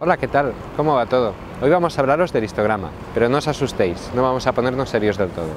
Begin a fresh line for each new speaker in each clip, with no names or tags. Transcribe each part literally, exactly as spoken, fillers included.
Hola, ¿qué tal? ¿Cómo va todo? Hoy vamos a hablaros del histograma, pero no os asustéis, no vamos a ponernos serios del todo.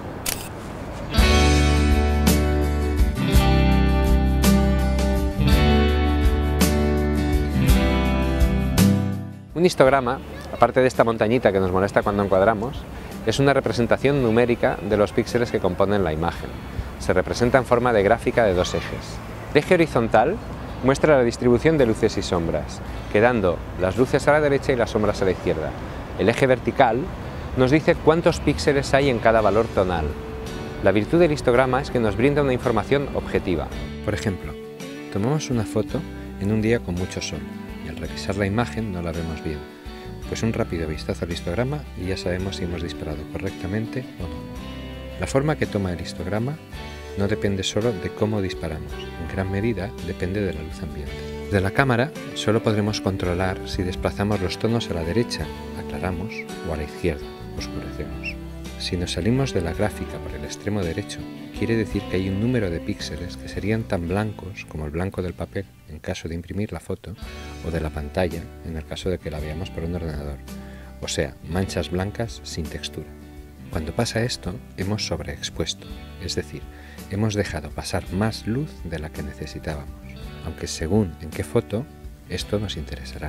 Un histograma, aparte de esta montañita que nos molesta cuando encuadramos, es una representación numérica de los píxeles que componen la imagen. Se representa en forma de gráfica de dos ejes. El eje horizontal muestra la distribución de luces y sombras, quedando las luces a la derecha y las sombras a la izquierda. El eje vertical nos dice cuántos píxeles hay en cada valor tonal. La virtud del histograma es que nos brinda una información objetiva. Por ejemplo, tomamos una foto en un día con mucho sol y al revisar la imagen no la vemos bien, pues un rápido vistazo al histograma y ya sabemos si hemos disparado correctamente o no. La forma que toma el histograma no depende solo de cómo disparamos, en gran medida depende de la luz ambiente. De la cámara solo podremos controlar si desplazamos los tonos a la derecha, aclaramos, o a la izquierda, oscurecemos. Si nos salimos de la gráfica por el extremo derecho, quiere decir que hay un número de píxeles que serían tan blancos como el blanco del papel en caso de imprimir la foto, o de la pantalla en el caso de que la veamos por un ordenador, o sea, manchas blancas sin textura. Cuando pasa esto, hemos sobreexpuesto, es decir, hemos dejado pasar más luz de la que necesitábamos, aunque según en qué foto, esto nos interesará.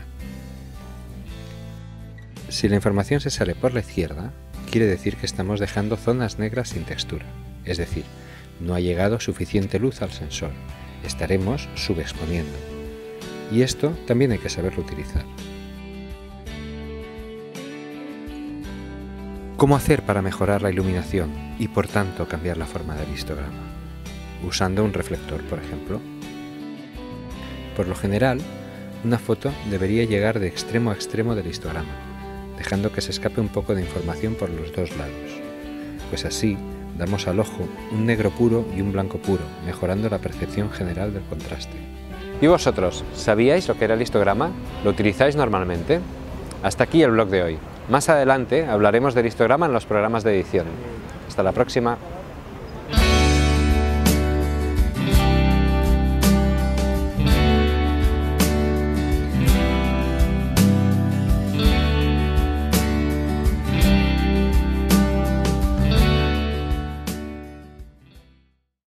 Si la información se sale por la izquierda, quiere decir que estamos dejando zonas negras sin textura, es decir, no ha llegado suficiente luz al sensor, estaremos subexponiendo. Y esto también hay que saberlo utilizar. ¿Cómo hacer para mejorar la iluminación y por tanto cambiar la forma del histograma? Usando un reflector, por ejemplo. Por lo general, una foto debería llegar de extremo a extremo del histograma, dejando que se escape un poco de información por los dos lados. Pues así damos al ojo un negro puro y un blanco puro, mejorando la percepción general del contraste. ¿Y vosotros, sabíais lo que era el histograma? ¿Lo utilizáis normalmente? Hasta aquí el blog de hoy. Más adelante hablaremos del histograma en los programas de edición. Hasta la próxima.